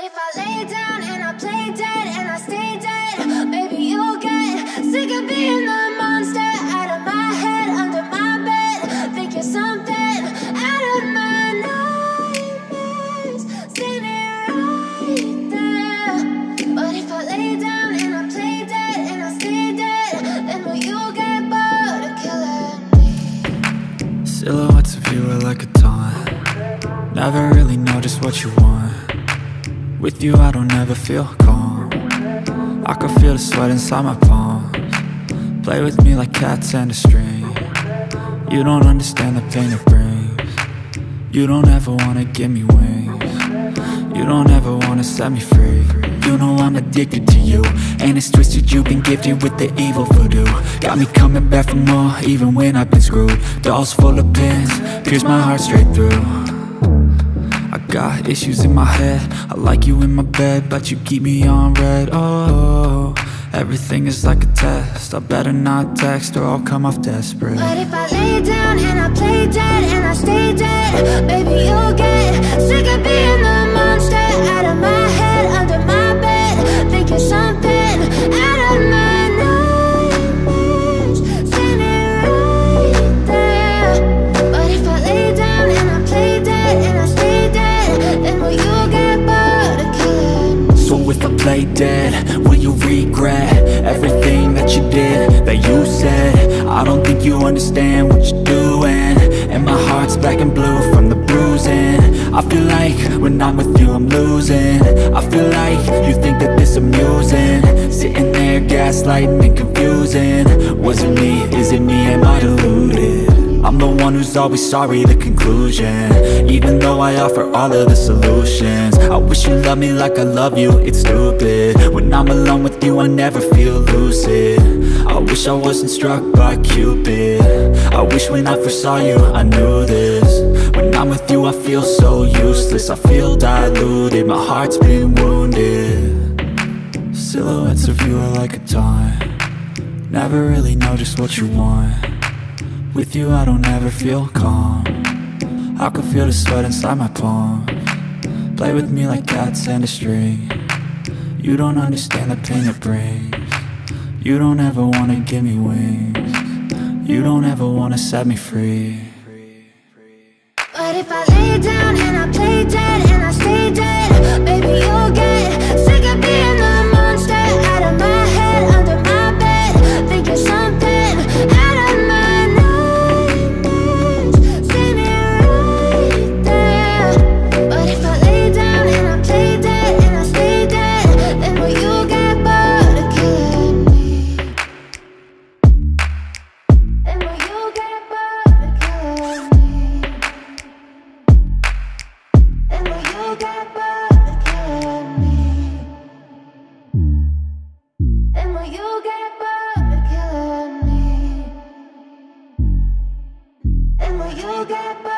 But if I lay down and I play dead and I stay dead, maybe you'll get sick of being the monster out of my head, under my bed. Think you're something out of my nightmares, standing right there. But if I lay down and I play dead and I stay dead, then will you get bored of killing me? Silhouettes of you are like a taunt. Never really know just what you want. With you I don't ever feel calm. I can feel the sweat inside my palms. Play with me like cats and a string. You don't understand the pain it brings. You don't ever wanna give me wings. You don't ever wanna set me free. You know I'm addicted to you, and it's twisted, you've been gifted with the evil voodoo. Got me coming back for more, even when I've been screwed. Dolls full of pins, pierce my heart straight through. I got issues in my head, I like you in my bed, but you keep me on red. Oh, everything is like a test, I better not text or I'll come off desperate. But if I lay down and I play dead and I stay dead, maybe you'll get sick of being the monster out of my head, under my bed. Think you're something out of my nightmares, standing right there. But if I lay down and I play dead and I stay dead, then will you get bored of killing me? So if I play dead, will you regret everything that you did, that you said? I don't think you understand what you're doing, and my heart's black and blue from the bruising. I feel like when I'm with you I'm losing. I feel like you think that this amusing, sitting there gaslighting and confusing. Was it me? Is it me? Am I deluded? I'm the one who's always sorry, the conclusion, even though I offer all of the solutions. I wish you loved me like I love you, it's stupid. When I'm alone with you I never feel lucid. I wish I wasn't struck by Cupid. I wish when I first saw you I knew this. When I'm with you I feel so useless, I feel diluted, my heart's been wounded. Silhouettes of you are like a taunt. Never really know just what you want. With you I don't ever feel calm. I can feel the sweat inside my palms. Play with me like cats and a string. You don't understand the pain it brings. You don't ever wanna give me wings. You don't ever wanna set me free. But if I lay down and I play dead and I stay dead, maybe you'll get sick of being the monster out of my head, under my bed. Think you're something out of my nightmares, standing right there. But if I lay down and I play dead and I stay dead, then will you get bored of killing me? Then will you get bored of killing me? Then will you get bored of killing me? Then will you get bored of killing me? Then will you get bored?